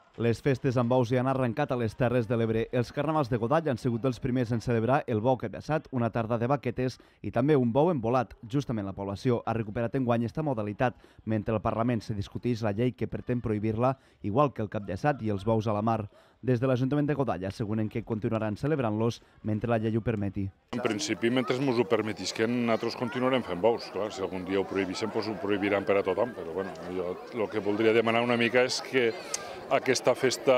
Les festes amb bous ja han arrencat a les Terres de l'Ebre. Els carnavals de Godall han sigut els primers en celebrar el bou cabeçat, una tarda de baquetes i també un bou embolat. Justament la població ha recuperat enguany esta modalitat, mentre el Parlament se discuteix la llei que pretén prohibir-la, igual que el cap d'assat i els bous a la mar. Des de l'Ajuntament de Godall asseguren que continuaran celebrant-los mentre la llei ho permeti. En principi, mentre ens ho permetisquen, nosaltres continuarem fent bous. Clar, si algun dia ho prohibissin, doncs ho prohibiran per a tothom. Però bueno, jo el que voldria demanar una mica és que aquesta festa,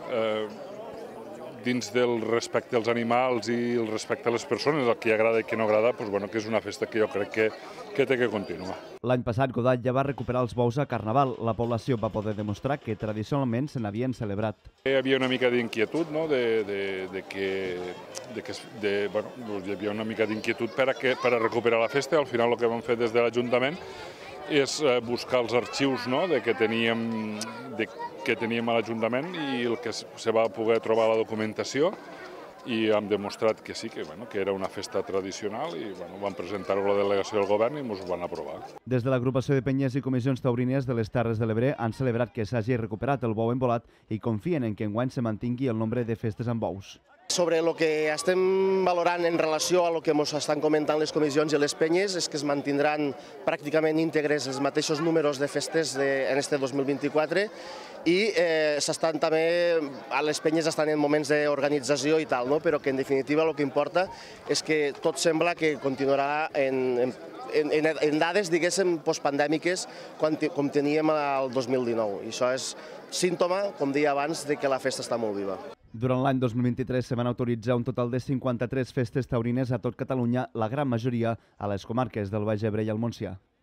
dins del respecte als animals i el respecte a les persones, el que agrada i que no agrada, doncs, bueno, que és una festa que jo crec que té que continuar. L'any passat, Godall ja va recuperar els bous a Carnaval. La població va poder demostrar que tradicionalment se n'havien celebrat. Hi havia una mica d'inquietud, no? Hi havia una mica d'inquietud per a recuperar la festa. Al final el que vam fer des de l'Ajuntament és buscar els arxius, no? que teníem a l'Ajuntament i el que se va poder trobar la documentació, i hem demostrat que sí, que era una festa tradicional i vam presentar-ho a la delegació del govern i ens ho van aprovar. Des de l'agrupació de penyes i comissions taurines de les Terres de l'Ebre han celebrat que s'hagi recuperat el bou embolat i confien en que enguany se mantingui el nombre de festes amb bous. Sobre el que estem valorant en relació a el que ens estan comentant les comissions i les penyes és que es mantindran pràcticament íntegres els mateixos números de festes en este 2024 i s'estan també, les penyes estan en moments d'organització i tal, però que en definitiva el que importa és que tot sembla que continuarà en dades, diguéssim, postpandèmiques com teníem el 2019. I això és símptoma, com deia abans, de que la festa està molt viva. Durant l'any 2023 se van autoritzar un total de 53 festes taurines a tot Catalunya, la gran majoria a les comarques del Baix Ebre i el Montsià.